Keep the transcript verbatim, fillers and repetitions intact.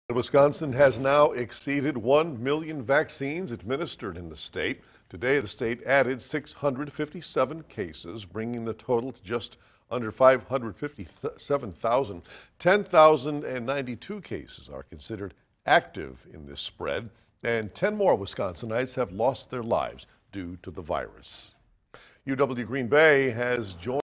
Wisconsin has now exceeded one million vaccines administered in the state. Today, the state added six hundred fifty-seven cases, bringing the total to just under five hundred fifty-seven thousand. ten thousand ninety-two cases are considered active in this spread, and ten more Wisconsinites have lost their lives due to the virus. U W Green Bay has joined